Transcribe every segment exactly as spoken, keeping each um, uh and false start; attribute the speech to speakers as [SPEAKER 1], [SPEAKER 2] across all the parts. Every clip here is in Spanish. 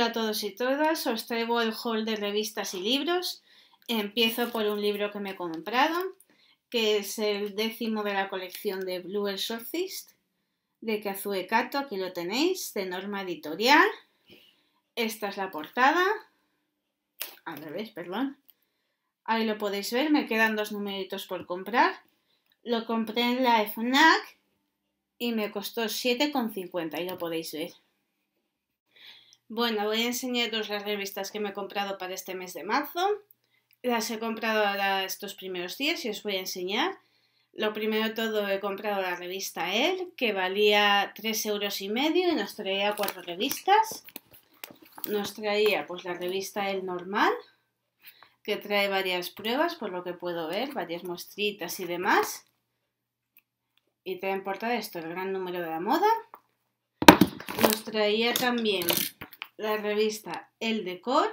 [SPEAKER 1] Hola a todos y todas, os traigo el haul de revistas y libros. Empiezo por un libro que me he comprado, que es el décimo de la colección de Blue Exorcist, de Kazue Kato, aquí lo tenéis, de Norma Editorial. Esta es la portada, al revés, perdón. Ahí lo podéis ver, me quedan dos numeritos por comprar. Lo compré en la FNAC y me costó siete con cincuenta, ahí lo podéis ver. Bueno, voy a enseñaros las revistas que me he comprado para este mes de marzo. Las he comprado ahora estos primeros días y os voy a enseñar. Lo primero de todo he comprado la revista Elle, que valía tres euros y medio y nos traía cuatro revistas. Nos traía pues la revista Elle normal, que trae varias pruebas, por lo que puedo ver, varias muestritas y demás. Y trae en portada esto, el gran número de la moda. Nos traía también la revista Elle Decor,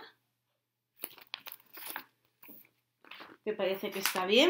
[SPEAKER 1] que parece que está bien.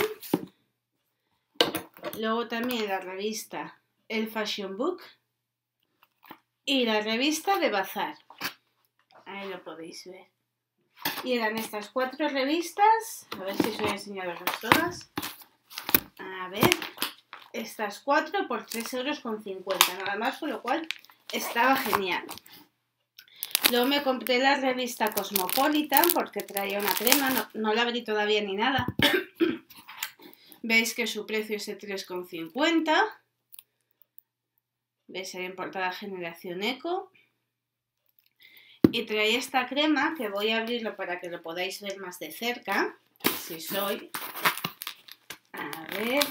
[SPEAKER 1] Luego también la revista Elle Fashion Book y la revista de Bazar. Ahí lo podéis ver. Y eran estas cuatro revistas. A ver si os voy a enseñaroslas todas. A ver. Estas cuatro por tres euros con cincuenta. Nada más, con lo cual estaba genial. Luego me compré la revista Cosmopolitan porque traía una crema. No, no la abrí todavía ni nada. Veis que su precio es de tres con cincuenta. Veis ahí en portada Generación Eco. Y traía esta crema que voy a abrirlo para que lo podáis ver más de cerca. Si soy. A ver.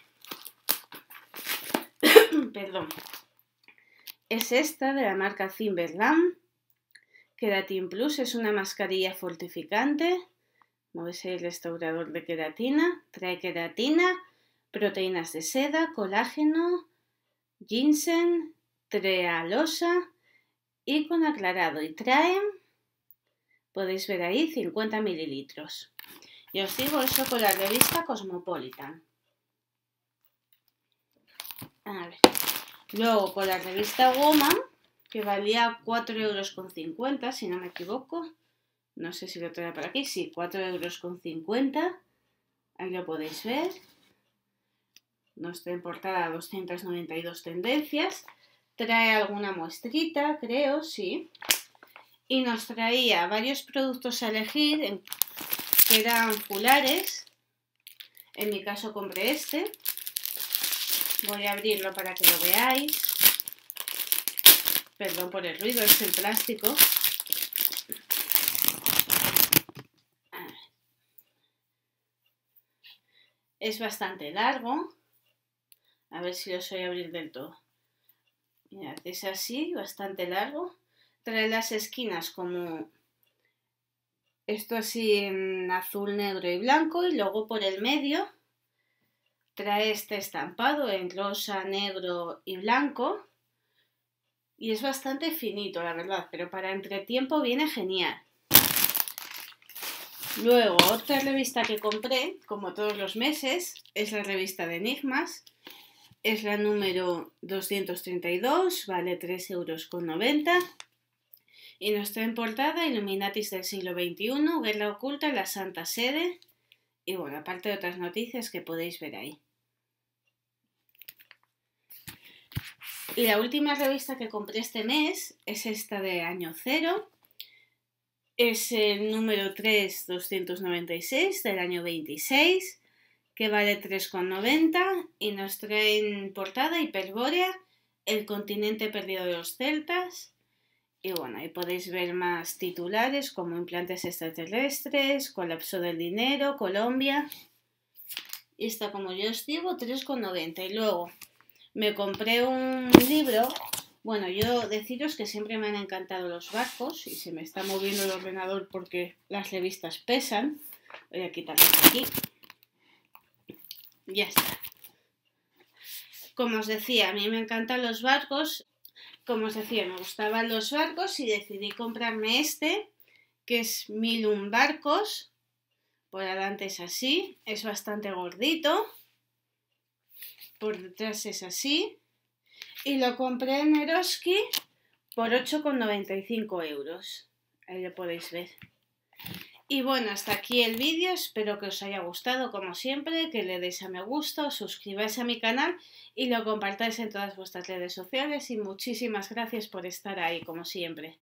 [SPEAKER 1] Perdón. Es esta de la marca Timberland. Keratin Plus, es una mascarilla fortificante. Como veis, el restaurador de queratina. Trae queratina, proteínas de seda, colágeno, ginseng, trealosa y con aclarado. Y trae, podéis ver ahí, cincuenta mililitros. Y os digo eso con la revista Cosmopolitan. A ver. Luego con la revista Woman, que valía cuatro euros con cincuenta, si no me equivoco. No sé si lo trae por aquí. Sí, cuatro euros con cincuenta. Ahí lo podéis ver. Nos trae en portada doscientas noventa y dos tendencias. Trae alguna muestrita, creo, sí. Y nos traía varios productos a elegir, que eran fulares. En mi caso compré este. Voy a abrirlo para que lo veáis. Perdón por el ruido, es el plástico. Es bastante largo. A ver si lo voy a abrir del todo. Mirad, es así, bastante largo. Trae las esquinas como esto así en azul, negro y blanco. Y luego por el medio trae este estampado en rosa, negro y blanco. Y es bastante finito, la verdad, pero para entretiempo viene genial. Luego, otra revista que compré, como todos los meses, es la revista de Enigmas. Es la número doscientos treinta y dos, vale tres euros con noventa. Y nos trae en portada Illuminatis del siglo veintiuno, Guerra oculta, la Santa Sede. Y bueno, aparte de otras noticias que podéis ver ahí. Y la última revista que compré este mes es esta de Año Cero. Es el número tres doscientos noventa y seis del año veintiséis, que vale tres con noventa y nos trae en portada Hiperbórea, el continente perdido de los celtas. Y bueno, ahí podéis ver más titulares como implantes extraterrestres, colapso del dinero, Colombia. Y está, como yo os digo, tres con noventa. Y luego me compré un libro. Bueno, yo deciros que siempre me han encantado los barcos y se me está moviendo el ordenador porque las revistas pesan. Voy a quitarlas aquí. Ya está. Como os decía, a mí me encantan los barcos. Como os decía, me gustaban los barcos y decidí comprarme este, que es Mil y un barcos. Por adelante es así, es bastante gordito. Por detrás es así. Y lo compré en Eroski por ocho con noventa y cinco euros. ahí lo podéis ver. Y bueno, hasta aquí el vídeo, espero que os haya gustado como siempre, que le deis a me gusta, suscribáis a mi canal y lo compartáis en todas vuestras redes sociales y muchísimas gracias por estar ahí como siempre.